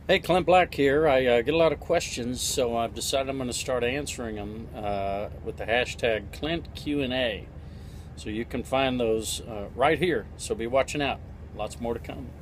Hey, Clint Black here. I get a lot of questions, so I've decided I'm going to start answering them with the hashtag Clint Q&A. So you can find those right here. So be watching out. Lots more to come.